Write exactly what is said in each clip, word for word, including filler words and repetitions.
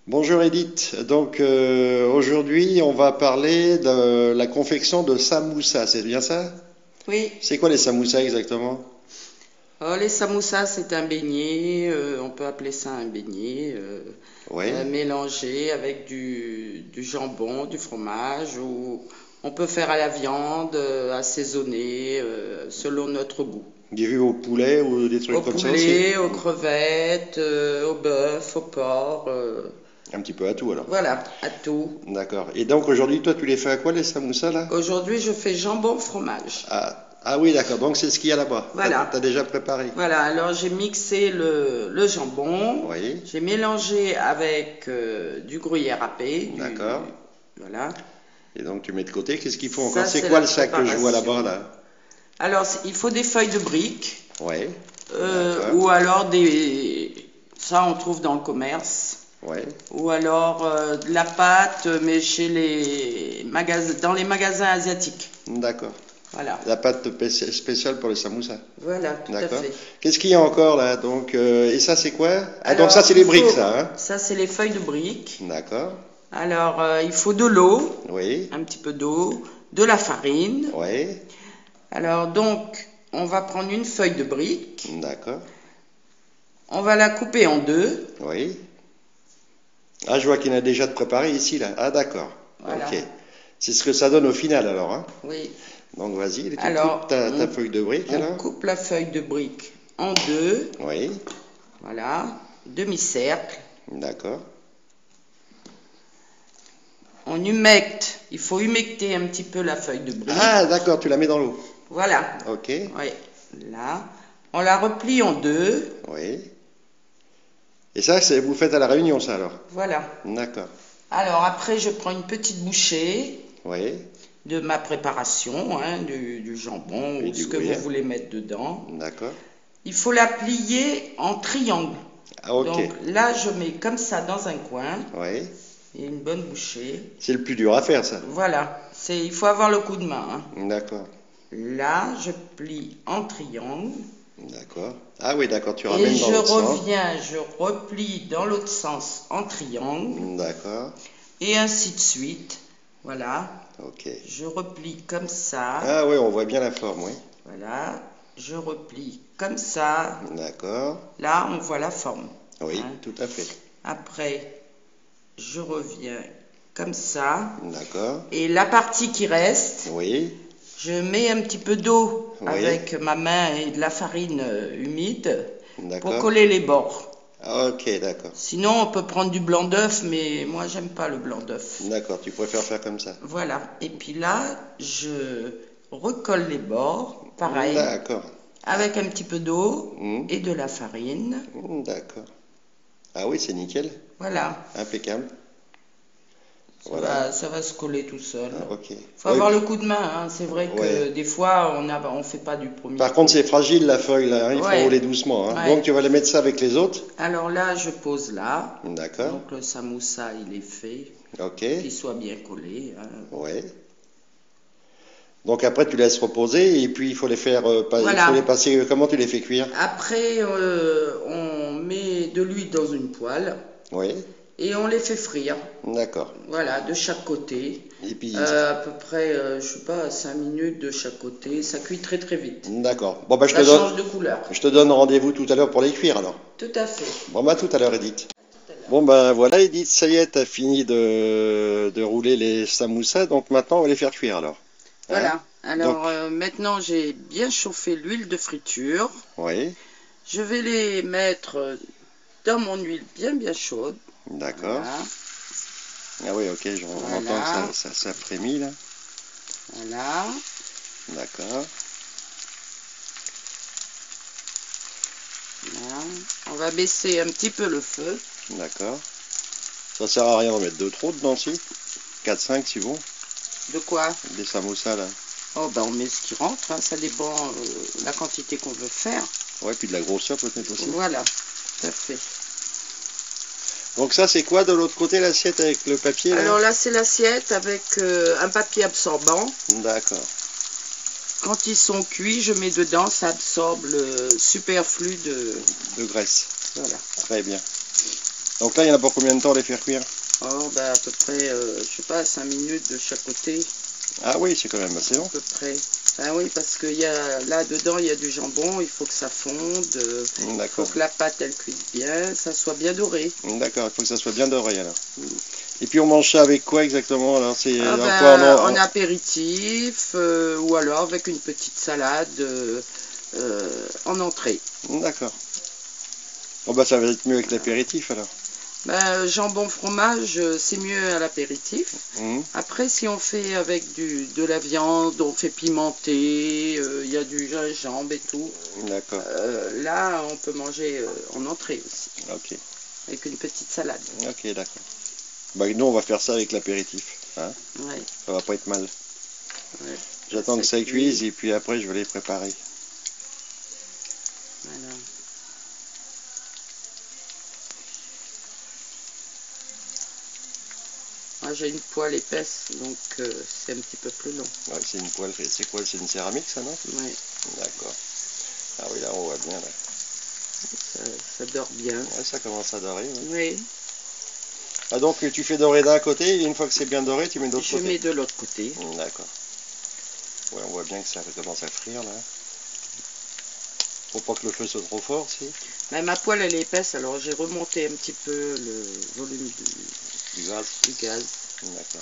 Bonjour Edith, donc euh, aujourd'hui on va parler de la confection de samoussas, c'est bien ça? Oui, C'est quoi les samoussas exactement? oh, les samoussas, c'est un beignet, euh, on peut appeler ça un beignet, euh, euh, Oui, mélangé avec du, du jambon, du fromage, ou on peut faire à la viande, euh, assaisonné, euh, selon notre goût. des vues au poulet ou des Au trucs comme ça aussi? poulet, aux crevettes, euh, au bœuf, au porc, euh, Un petit peu à tout alors. voilà, à tout. D'accord. Et donc aujourd'hui toi tu les fais à quoi les samoussas là? Aujourd'hui, je fais jambon fromage. Ah, ah oui d'accord, donc c'est ce qu'il y a là-bas. T'as, t'as Voilà. déjà préparé? Voilà, alors j'ai mixé le, le jambon, Oui, j'ai mélangé avec euh, du gruyère râpé, d'accord. du, voilà. Et donc tu mets de côté, qu'est-ce qu'il faut encore? Ça, C'est c'est quoi la le sac que je vois là-bas préparation. là? Alors, c'est- il faut des feuilles de briques, Oui, euh, d'accord. ou alors des, ça on trouve dans le commerce, Oui, ou alors euh, de la pâte, mais chez les magasins, dans les magasins asiatiques. d'accord. Voilà, La pâte spéci- spéciale pour les samoussas. voilà, tout à D'accord. fait. Qu'est-ce qu'il y a encore là? Donc, euh, et ça c'est quoi? Ah donc ça Alors, c'est il les briques faut, ça, hein? ça c'est les feuilles de briques. D'accord. Alors, euh, il faut de l'eau, Oui. un petit peu d'eau, de la farine. Oui. Alors, donc, on va prendre une feuille de brique, D'accord. on va la couper en deux. Oui. Ah je vois qu'il y en a déjà de préparé ici là. Ah d'accord. Voilà, Ok. C'est ce que ça donne au final alors, hein? oui. Donc vas-y, tu coupes Alors, ta, ta on, feuille de brique on alors? coupe la feuille de brique en deux. Oui. Voilà, demi-cercle. D'accord. On humecte, il faut humecter un petit peu la feuille de brique. Ah d'accord, tu la mets dans l'eau. Voilà, Ok. oui, là. On la replie en deux. Oui. Et ça, c'est, vous faites à la réunion ça alors? Voilà. D'accord. Alors, après, je prends une petite bouchée Oui. de ma préparation, hein, du, du jambon Et ou du ce que vous gruyère. voulez mettre dedans. D'accord. Il faut la plier en triangle. Ah ok. Donc là, je mets comme ça dans un coin Oui. et une bonne bouchée. C'est le plus dur à faire ça. Voilà, c'est, il faut avoir le coup de main, hein. D'accord. Là, je plie en triangle D'accord. Ah oui, d'accord, tu et ramènes dans je l'autre sens. reviens, je replie dans l'autre sens en triangle D'accord. et ainsi de suite. Voilà, Ok. je replie comme ça. Ah oui, on voit bien la forme, oui. Voilà, je replie comme ça. D'accord. Là, on voit la forme, Oui, hein. tout à fait. Après, je reviens comme ça. D'accord. Et la partie qui reste, Oui. je mets un petit peu d'eau Oui. avec ma main et de la farine euh, humide pour D'accord. coller les bords. Ok, d'accord. Sinon, on peut prendre du blanc d'œuf, mais moi, j'aime pas le blanc d'œuf. D'accord, tu préfères faire comme ça. Voilà. Et puis là, je recolle les bords, pareil, D'accord. avec un petit peu d'eau Hmm, et de la farine. hmm, d'accord. Ah oui, c'est nickel. Voilà. Impeccable. Ça, Voilà. va, ça va se coller tout seul. Ah, ok. Faut Oui, avoir le puis- coup de main, hein. C'est vrai que ouais. des fois, on a, on fait pas du premier Par coup. contre, c'est fragile la feuille là, hein, il faut Ouais. rouler doucement, hein. Ouais. Donc tu vas les mettre ça avec les autres. Alors là, je pose là. D'accord. Donc le samoussa, il est fait. Ok. Qu'il soit bien collé, hein. Ouais. Donc après tu laisses reposer et puis il faut les faire, euh, pas- il Voilà. faut les passer. Comment tu les fais cuire? Après, euh, on met de l'huile dans une poêle Oui. et on les fait frire. D'accord. Voilà, de chaque côté. Et puis. Euh, à peu près, euh, je sais pas, cinq minutes de chaque côté. Ça cuit très très vite. D'accord. Bon bah je Ça te donne, change de couleur. je te donne rendez-vous tout à l'heure pour les cuire alors. Tout à fait. Bon bah tout à l'heure Edith. Bon ben voilà Edith, ça y est, t'as fini de, de rouler les samoussas, donc maintenant on va les faire cuire alors. Hein? Voilà. Alors Donc- euh, maintenant, j'ai bien chauffé l'huile de friture. Oui, Je vais les mettre dans mon huile bien bien chaude. d'accord. Voilà. Ah oui, ok, je Voilà. entends que ça, ça, ça frémit là. Voilà. D'accord. Voilà. On va baisser un petit peu le feu. D'accord. Ça sert à rien d'en mettre deux trop dedans, si. quatre cinq si bon. De quoi? Des samoussas là. Oh ben on met ce qui rentre, hein. Ça dépend euh, la quantité qu'on veut faire. Ouais, puis de la grosseur peut-être aussi. Voilà, tout à fait. Donc ça c'est quoi de l'autre côté l'assiette avec le papier là? Alors là c'est l'assiette avec euh, un papier absorbant. D'accord. Quand ils sont cuits, je mets dedans, ça absorbe le superflu de... De graisse. Voilà. Très bien. Donc là, il y en a pour combien de temps les faire cuire? Oh, bah, à peu près, euh, je sais pas, cinq minutes de chaque côté. Ah oui, c'est quand même assez long. À peu près. Ah oui, parce que y a, là, dedans, il y a du jambon, il faut que ça fonde, il faut que la pâte, elle cuise bien, ça soit bien doré. D'accord, il faut que ça soit bien doré alors. Mm. Et puis on mange ça avec quoi exactement alors? C'est ah ben, quoi, en, en apéritif, euh, ou alors avec une petite salade euh, euh, en entrée. D'accord. Bon bah ça va être mieux avec l'apéritif alors. Ben, jambon fromage, c'est mieux à l'apéritif. Mmh. Après, si on fait avec du, de la viande, on fait pimenter, il euh, y a du gingembre et tout. D'accord. Euh, là, on peut manger euh, en entrée aussi. Ok. Avec une petite salade. Ok, d'accord. Bah nous on va faire ça avec l'apéritif. Hein, ouais. Ça va pas être mal. Ouais. J'attends ça que ça cuise et puis après je vais les préparer. Voilà. Ah, j'ai une poêle épaisse, donc euh, c'est un petit peu plus long. Ouais, c'est une poêle, c'est quoi? C'est une céramique ça, non? Oui. D'accord. Ah oui, là on voit bien. Là. Ça, ça dort bien. Ouais, ça commence à dorer. Ouais. Oui. Ah donc tu fais dorer d'un côté et une fois que c'est bien doré, tu mets de l'autre côté? Je mets de l'autre côté. D'accord. Ouais, on voit bien que ça commence à frire là. Faut pas que le feu soit trop fort, si. Mais ma poêle elle est épaisse, alors j'ai remonté un petit peu le volume du, du gaz. Du gaz. D'accord.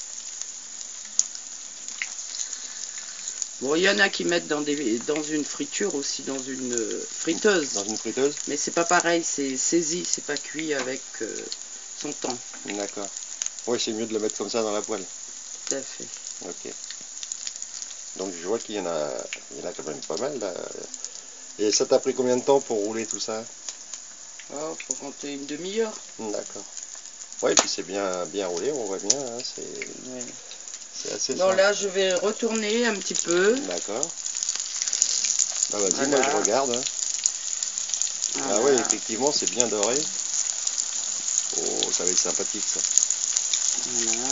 Bon, il y en a qui mettent dans, des, dans une friture aussi, dans une euh, friteuse. Dans une friteuse? Mais c'est pas pareil, c'est saisi, c'est pas cuit avec euh, son temps. D'accord. Oui, c'est mieux de le mettre comme ça dans la poêle. Tout à fait. Ok. Donc je vois qu'il y en a, il y en a quand même pas mal là. Et ça t'a pris combien de temps pour rouler tout ça? Oh, faut compter une demi-heure. D'accord. Oui, puis c'est bien, bien roulé, on voit bien. Hein, c'est ouais. assez bon, simple. là, je vais retourner un petit peu. D'accord. Bah, vas-y, voilà. moi je regarde. Hein. Voilà. Ah oui, effectivement, c'est bien doré. Oh, ça va être sympathique ça. Voilà.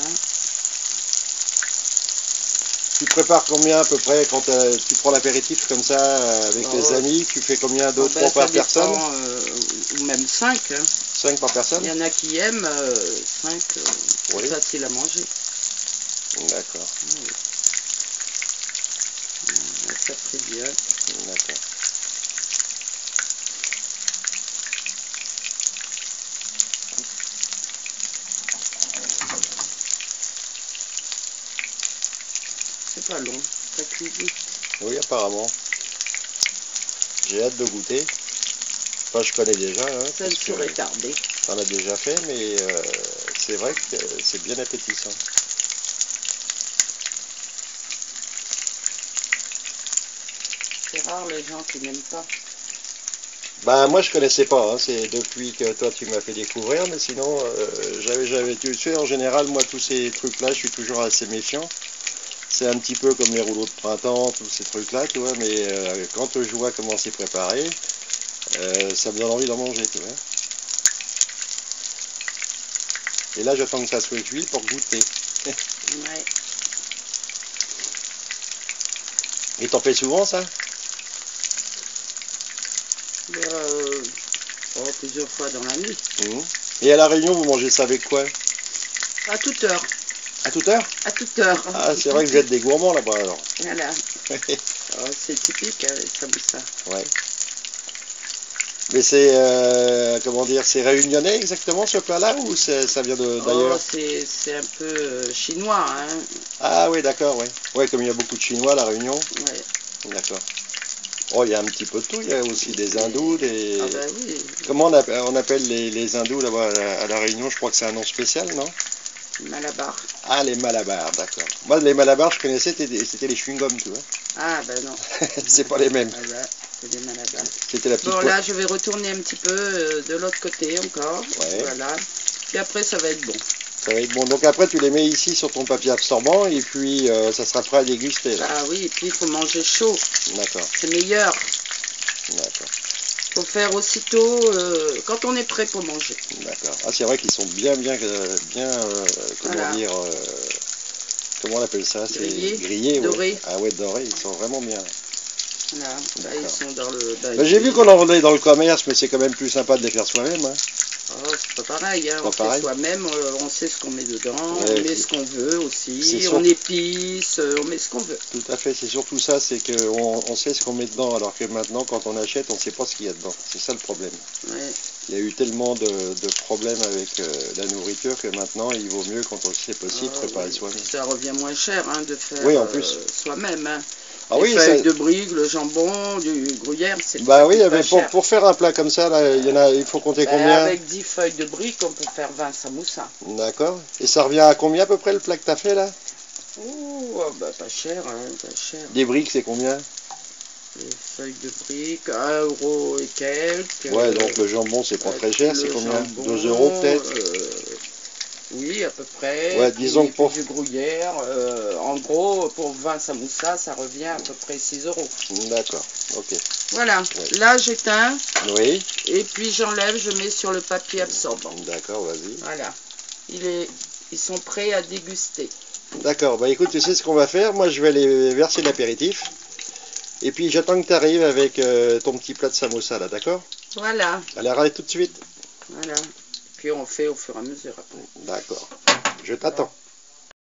Tu prépares combien à peu près quand euh, tu prends l'apéritif comme ça euh, avec oh, les amis? Tu fais combien? Deux, oh, trois ben, par personne? euh, Ou même cinq. Hein. Cinq par personne? Il y en a qui aiment euh, cinq. Euh, oui. C'est facile à manger. D'accord. Oui. Ça fait bien. D'accord. C'est pas long, ça cuit vite. Oui, apparemment. J'ai hâte de goûter. Enfin, je connais déjà. Hein, ça ne saurait tarder. On a déjà fait, mais euh, c'est vrai que c'est bien appétissant. C'est rare les gens qui n'aiment pas. Bah moi je connaissais pas, hein. C'est depuis que toi tu m'as fait découvrir, mais sinon euh, j'avais jamais tu sais en général moi tous ces trucs là je suis toujours assez méfiant. C'est un petit peu comme les rouleaux de printemps, tous ces trucs là, tu vois, mais euh, quand je vois comment c'est préparé, euh, ça me donne envie d'en manger, tu vois. Et là j'attends que ça soit cuit pour goûter. Ouais. Et t'en fais souvent ça? Euh, oh, plusieurs fois dans la nuit. Mmh. Et à La Réunion, vous mangez ça avec quoi? À toute heure. À toute heure? À toute heure. Ah, c'est vrai que vous êtes des gourmands là-bas alors. Voilà. Oh, c'est typique, hein, les samoussas. Ouais. Mais c'est, euh, comment dire, c'est réunionnais exactement ce plat-là ou ça vient d'ailleurs? Oh, c'est un peu euh, chinois, hein. Ah oui, d'accord, oui. Ouais, comme il y a beaucoup de Chinois à La Réunion. Ouais. D'accord. Oh, il y a un petit peu de tout, il y a aussi des hindous, des... Ah ben oui. Comment on appelle, on appelle les, les hindous là-bas à La Réunion? Je crois que c'est un nom spécial, non? Malabar. Ah, les malabars, d'accord. Moi, les malabars, je connaissais, c'était les chewing-gums, tu vois. Ah, ben non. C'est pas les mêmes. Ah ben, c'est des malabars. C'était la petite... Bon, là, je vais retourner un petit peu euh, de l'autre côté encore. Ouais. Voilà. Puis après, ça va être bon. Ça va être bon. Donc après, tu les mets ici sur ton papier absorbant et puis euh, ça sera prêt à déguster. Là. Ah oui, et puis il faut manger chaud. D'accord. C'est meilleur. D'accord. Il faut faire aussitôt euh, quand on est prêt pour manger. D'accord. Ah, c'est vrai qu'ils sont bien, bien, bien, euh, comment voilà. dire, euh, comment on appelle ça? C'est grillés, grillés, dorés. Ouais. Ah ouais, dorés, ils sont vraiment bien. Là, là ils sont dans le... Ben, j'ai vu qu'on en vendait dans le commerce, mais c'est quand même plus sympa de les faire soi-même. Hein. Oh, c'est pas pareil, hein. Pas On pareil. fait soi-même, euh, on sait ce qu'on met dedans, Ouais, on met puis- ce qu'on veut aussi, C'est on sûr. épice, euh, on met ce qu'on veut. Tout à fait, c'est surtout ça, c'est qu'on on sait ce qu'on met dedans, alors que maintenant, quand on achète, on ne sait pas ce qu'il y a dedans. C'est ça le problème. Ouais. Il y a eu tellement de, de problèmes avec euh, la nourriture que maintenant, il vaut mieux, quand on c'est possible, Ah, préparer oui. soi-même. Ça revient moins cher hein, de faire Oui, en euh, plus. soi-même. Hein. Ah Les oui, feuilles ça- de briques, le jambon, du gruyère, c'est bah ça oui, coûte pas mais pour, cher. pour faire un plat comme ça, là, il y en a, il faut compter Ben, combien? avec dix feuilles de briques, on peut faire vingt samoussas. D'accord. Et ça revient à combien à peu près le plat que tu as fait là? Ouh, oh, bah, pas cher, hein, pas cher. Des briques, c'est combien? Les feuilles de briques, un euro et quelques. Ouais, donc le jambon, c'est pas euh, très cher, le c'est combien? jambon, deux euros peut-être? euh, Oui, à peu près. Ouais, disons Puis- que pour- puis du gruyère, euh, en gros, pour vingt samoussas, ça revient à peu près six euros. D'accord, ok. Voilà, Ouais. là j'éteins Oui, et puis j'enlève, je mets sur le papier absorbant. d'accord, vas-y. Voilà, Il est, ils sont prêts à déguster. D'accord, bah écoute, tu sais ce qu'on va faire? Moi, je vais aller verser l'apéritif. Et puis, j'attends que tu arrives avec euh, ton petit plat de samosa, là, d'accord? Voilà, Allez, arrête tout de suite. voilà. Puis on fait au fur et à mesure après. D'accord, je t'attends.